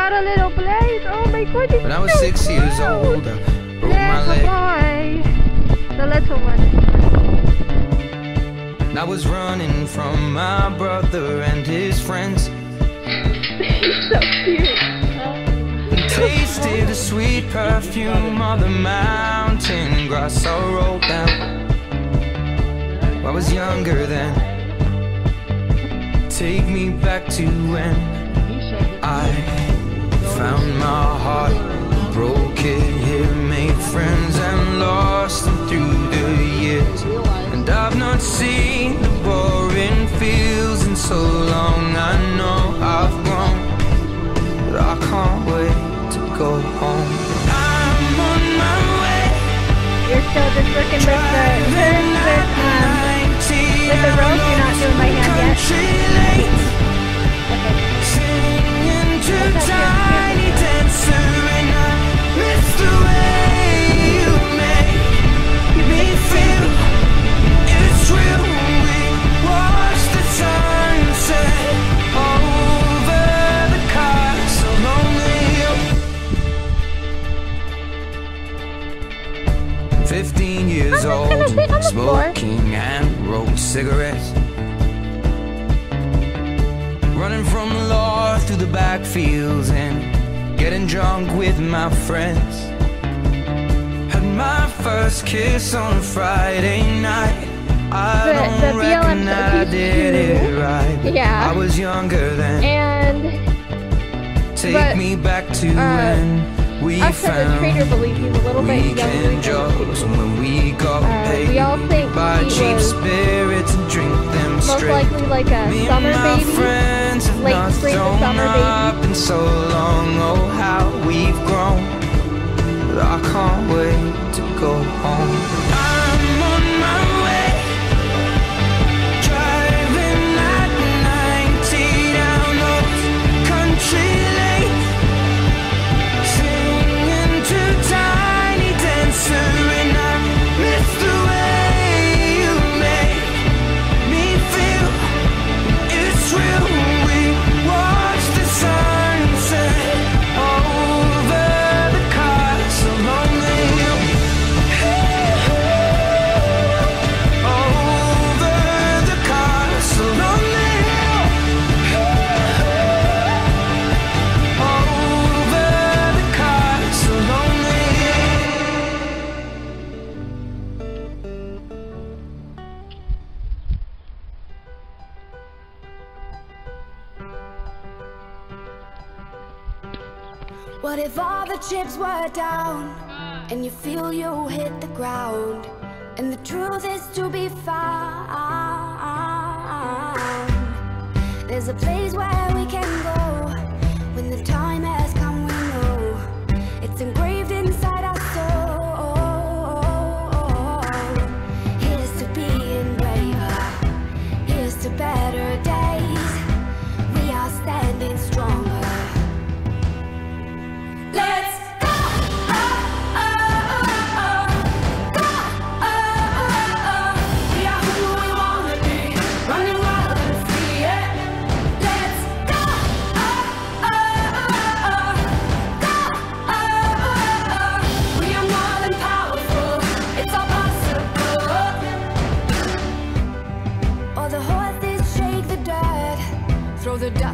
got a little place. Oh my goodness. When I was 6 years old, I broke my leg. The little one. And I was running from my brother and his friends. He's so cute. Tasted the sweet perfume of the mountain grass I rolled down. I was younger then. Take me back to when I found my heart, broke it here, made friends and lost them through the years. And I've not seen the boring fields in so long. I know I've grown, but I can't wait to go home. I'm on my way. You're still just working with the rope. You're not doing my hand yet. Okay. Singing to Tiny Dancer, and I miss the way you make me feel. It's real. We watch the sunset over the castle lonely. 15 years old, smoking and rolled cigarettes, running from the law through the backfields and getting drunk with my friends. Had my first kiss on a Friday night. I don't reckon that I did it right. Yeah. I was younger then. And take me back to when we us as a trader believe he's a little bit younger jobs when we got paid. We all think buy he cheap was spirits and drink them most straight. likely like a Me summer and my baby, friends have late not spring to thrown summer up baby. in so long. Oh, how we've grown, but I can't wait to go home. I'm on my way, driving at 90 down those country lanes, singing to Tiny Dancer, and I miss the way you make me feel. It's real. We watch the sunset over the castle lonely. Over the castle lonely. Over the castle lonely. What if all the chips were down and you feel you hit the ground, and the truth is to be found? There's a place where we can go when the time has come. We know it's engraved inside our soul. Here's to being braver, here's to better days. We are standing stronger. Let's go! We are who we wanna be, running wild and free, yeah. Let's go! We are more than powerful, it's all possible. All the horses shake the dirt, throw the